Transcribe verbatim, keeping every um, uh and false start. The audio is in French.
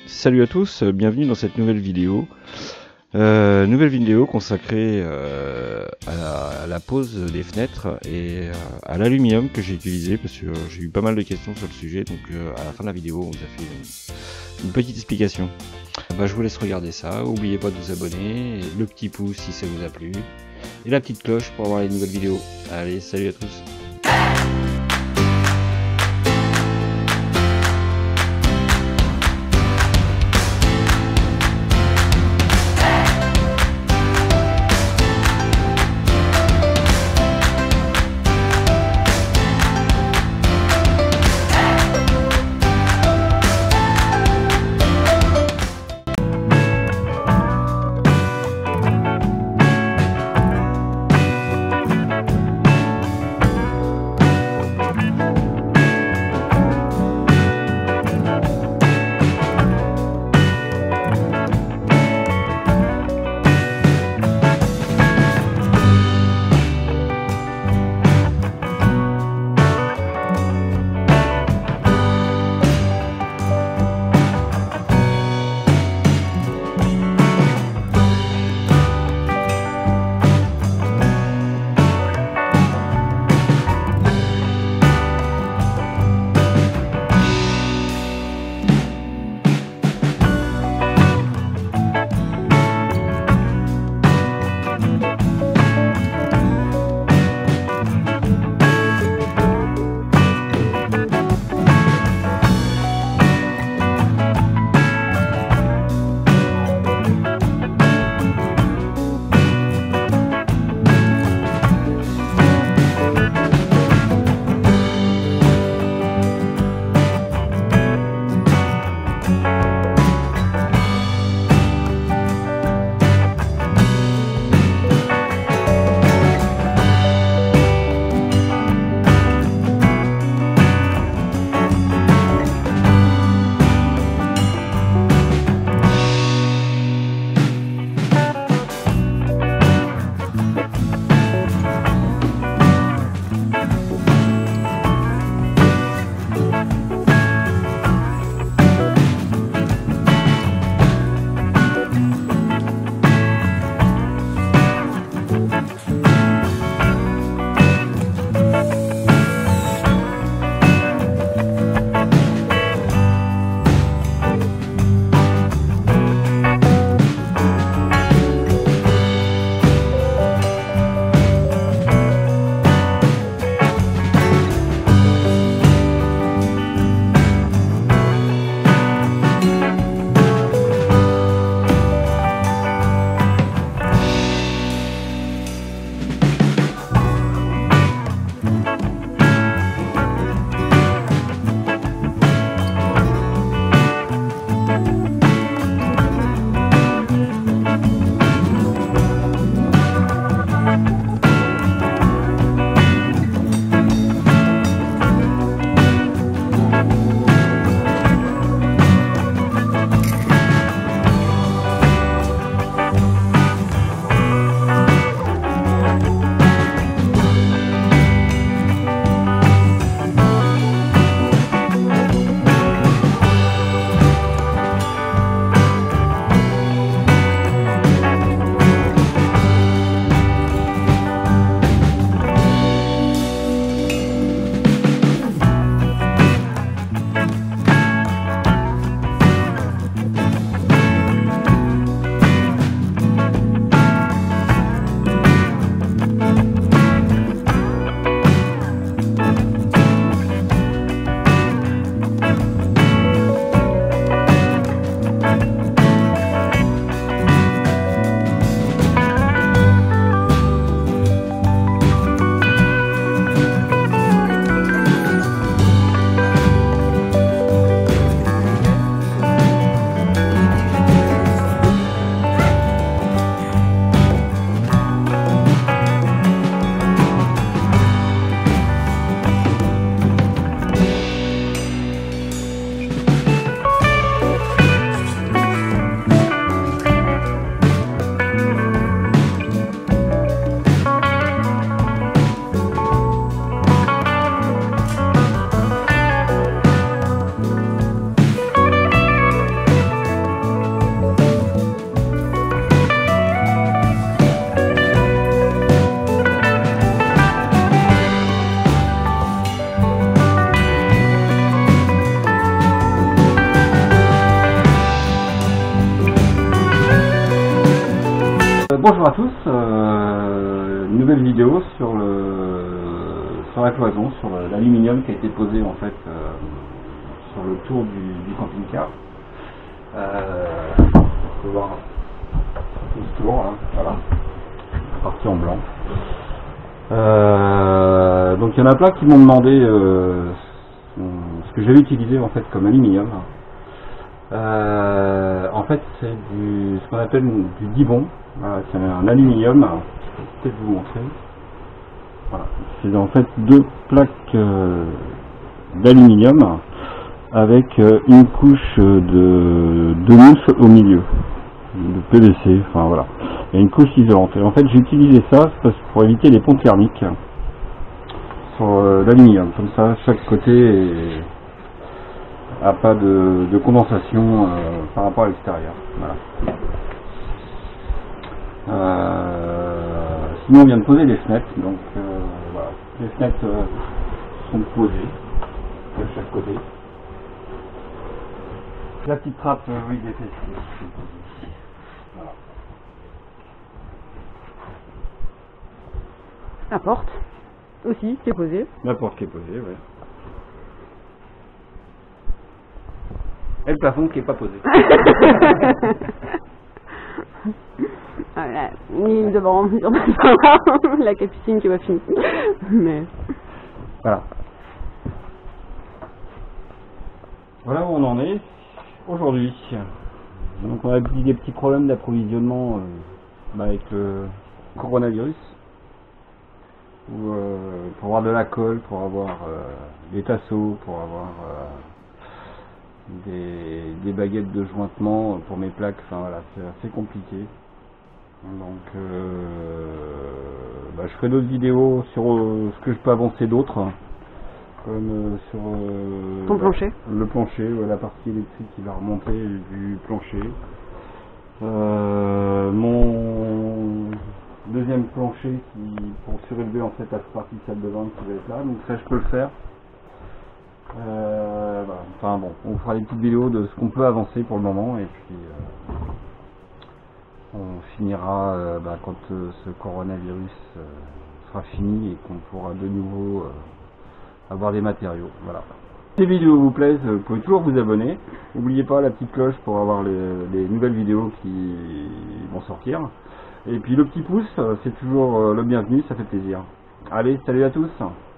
Salut à tous, euh, bienvenue dans cette nouvelle vidéo. Euh, nouvelle vidéo consacrée euh, à, la, à la pose des fenêtres et euh, à l'aluminium que j'ai utilisé parce que euh, j'ai eu pas mal de questions sur le sujet, donc euh, à la fin de la vidéo on vous a fait une, une petite explication. Bah, je vous laisse regarder ça, n'oubliez pas de vous abonner, le petit pouce si ça vous a plu et la petite cloche pour avoir les nouvelles vidéos. Allez, salut à tous. bonjour à tous, euh, nouvelle vidéo sur le sur la cloison, sur l'aluminium qui a été posé en fait euh, sur le tour du, du camping-car. Euh, on peut voir tout ce tour, hein, voilà, partie en blanc. Euh, donc il y en a plein qui m'ont demandé euh, ce que j'avais utilisé en fait comme aluminium. Euh, en fait c'est du ce qu'on appelle du dibond. Voilà, c'est un aluminium, je vais peut-être vous montrer. Voilà. C'est en fait deux plaques euh, d'aluminium avec euh, une couche de, de mousse au milieu, de P V C, enfin voilà, et une couche isolante. Et en fait j'ai utilisé ça parce, pour éviter les ponts thermiques sur euh, l'aluminium, comme ça chaque côté n'a pas de, de condensation euh, par rapport à l'extérieur. Voilà. Euh, sinon on vient de poser les fenêtres, donc euh, voilà, les fenêtres euh, sont posées de chaque côté. La petite trappe, euh, oui, des fessiers. Voilà. La porte aussi qui est posée. La porte qui est posée, oui. Et le plafond qui n'est pas posé. Voilà, ni devant, la capucine qui va finir. Mais voilà. Voilà où on en est aujourd'hui. Donc on a eu des petits problèmes d'approvisionnement euh, bah avec le coronavirus. Où, euh, pour avoir de la colle, pour avoir euh, des tasseaux, pour avoir euh, des, des baguettes de jointement pour mes plaques. Enfin voilà, c'est assez compliqué. Donc euh, bah, je ferai d'autres vidéos sur euh, ce que je peux avancer d'autres, comme euh, sur euh, ton plancher, le plancher, euh, la partie électrique qui va remonter du plancher, euh, mon deuxième plancher qui pour surélever en fait la partie salle de bain qui va être là, donc ça je peux le faire. Euh, voilà. Enfin bon, on fera des petites vidéos de ce qu'on peut avancer pour le moment et puis euh, on finira euh, bah, quand euh, ce coronavirus euh, sera fini et qu'on pourra de nouveau euh, avoir des matériaux. Voilà. Si les vidéos vous plaisent, vous pouvez toujours vous abonner. N'oubliez pas la petite cloche pour avoir les, les nouvelles vidéos qui vont sortir. Et puis le petit pouce, c'est toujours le bienvenu, ça fait plaisir. Allez, salut à tous!